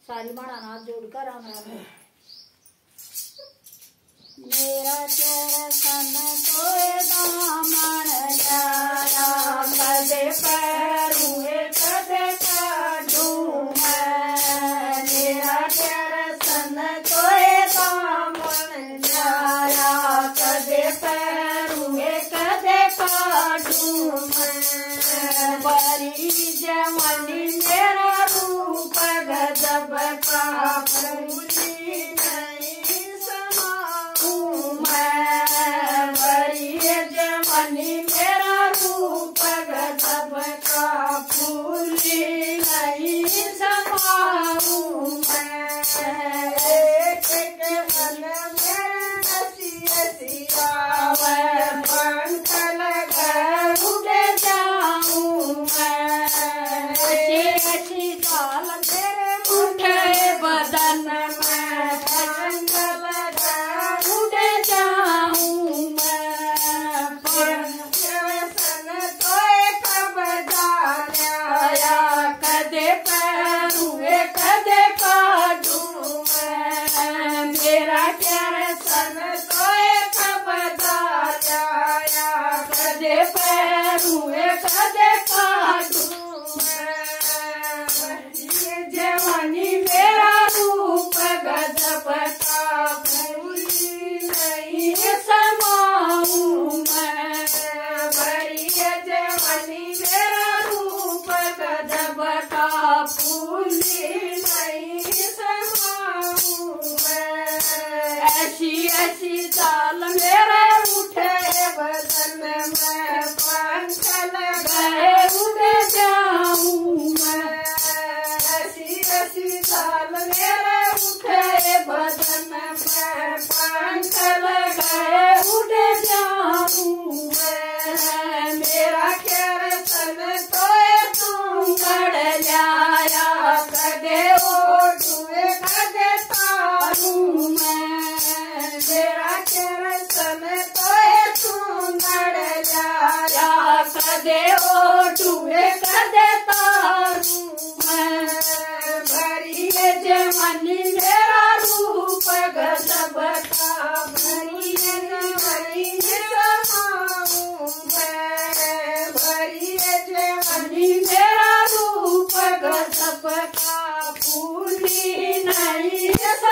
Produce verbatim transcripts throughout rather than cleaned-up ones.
सारी माड़ा नाथ जोड़कर राम राम। मेरा चरसन कोई दामन जाया, कदे पैरूए कदे काढू मैं। मेरा चरसन कोई दामन जाया, कदे पैरूए कदे काढू मैं। बड़ी जवानी मेरा रूप गजब का, फूली नहीं समाऊं मैं। बड़ी जवानी मेरा रूप गजब का, फूली नहीं समाऊं मैं। एक एक मन में हसी हसी आवे, पंख लगा उड़ जाऊं मैं। ऐसी चाल मेरे उठे बदन में, पंख लगा उड़ जाऊं मैं। सन तो कब जाया, कदे पैरूए कदे काढू मैं। मेरा सन तो कब जाया, कदे पैरूए कदे काढू मैं। जवानी मेरा रूप गजब का, फूली नहीं समाऊं मैं। बड़ी जवानी मेरा रूप गजब का, फूली नहीं समाऊं मैं। ऐसी ऐसी चाल मेरे उठे बदन में, पंख लगाए उड़ जाऊं मैं। ऐसी ऐसी चाल मेरे उठे बदन में, पंख लगाए उड़ जाऊं मैं। मेरा सन तो तुम गड़ जाया, कदे ओढ़ुए कदे तारूं मैं। मेरा सन तो तुम गड़ जाया, कदे ओढ़ुए कदे तारूं मैं। भरी जवानी मेरा रूप गजब का, भरी जवानी समाऊं मैं। भरी जवानी मेरा रूप गजब का, फूली नहीं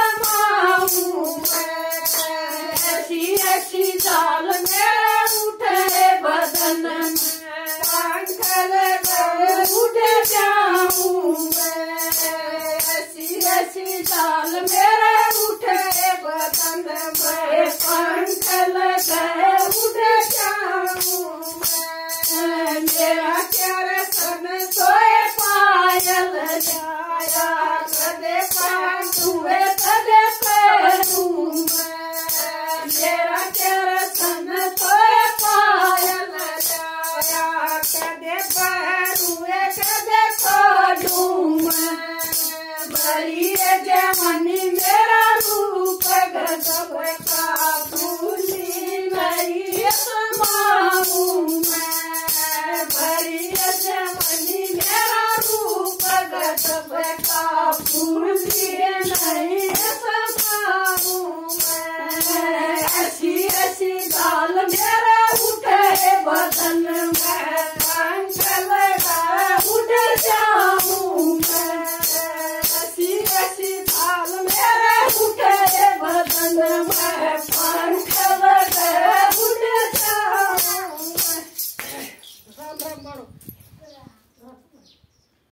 समाऊं मैं। ऐसी ऐसी चाल मेरे उठे बदन में, पंख लगाए उड़ जाऊं मैं। ऐसी ऐसी चाल मेरे उठे बदन में, पंख लगाए उड़ जाऊं मैं। मेरा सन सोए पायल जाया, कदे काढूए कदे पैरूं मैं। मेरा सन सोए पायल जाया, कदे पैरूए कदे काढूं मैं। बड़ी जवानी मेरा रूप गजब का, फूली नहीं समाऊं मैं। बड़ी जवानी मेरा रूप गजब का, फूली नहीं समाऊं मैं। ऐसी ऐसी चाल मेरे उठे बदन में, पंख लगा उड़ जाऊं मैं। ऐसी ऐसी चाल मेरे उठे बदन में, पंख लगा उड़ जाऊं मैं। राम राम बोलो।